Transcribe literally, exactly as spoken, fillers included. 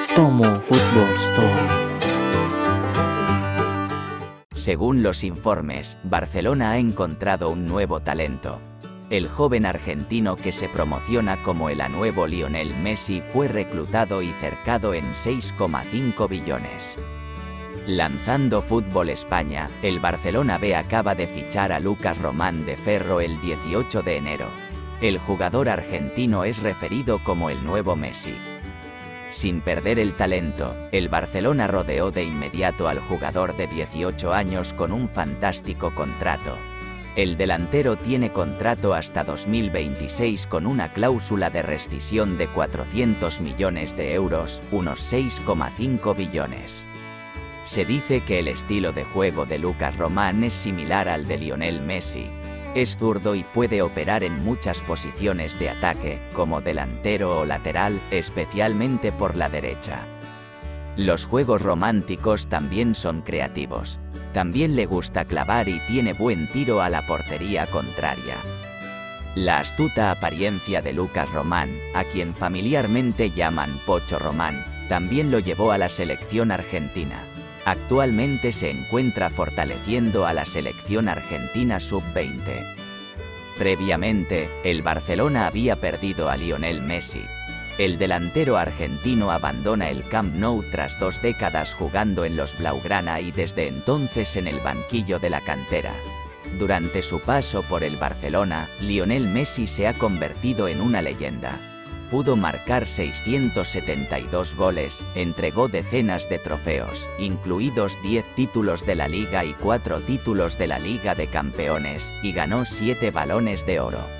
Tomo Football Story. Según los informes, Barcelona ha encontrado un nuevo talento. El joven argentino que se promociona como el nuevo Lionel Messi fue reclutado y cercado en seis coma cinco billones. Lanzando Fútbol España, el Barcelona B acaba de fichar a Lucas Román de Ferro el dieciocho de enero. El jugador argentino es referido como el nuevo Messi. Sin perder el talento, el Barcelona rodeó de inmediato al jugador de dieciocho años con un fantástico contrato. El delantero tiene contrato hasta dos mil veintiséis con una cláusula de rescisión de cuatrocientos millones de euros, unos seis coma cinco billones. Se dice que el estilo de juego de Lucas Román es similar al de Lionel Messi. Es zurdo y puede operar en muchas posiciones de ataque, como delantero o lateral, especialmente por la derecha. Los juegos románticos también son creativos. También le gusta clavar y tiene buen tiro a la portería contraria. La astuta apariencia de Lucas Román, a quien familiarmente llaman Pocho Román, también lo llevó a la selección argentina. Actualmente se encuentra fortaleciendo a la selección argentina sub veinte. Previamente, el Barcelona había perdido a Lionel Messi. El delantero argentino abandona el Camp Nou tras dos décadas jugando en los Blaugrana y desde entonces en el banquillo de la cantera. Durante su paso por el Barcelona, Lionel Messi se ha convertido en una leyenda. Pudo marcar seiscientos setenta y dos goles, entregó decenas de trofeos, incluidos diez títulos de la Liga y cuatro títulos de la Liga de Campeones, y ganó siete Balones de Oro.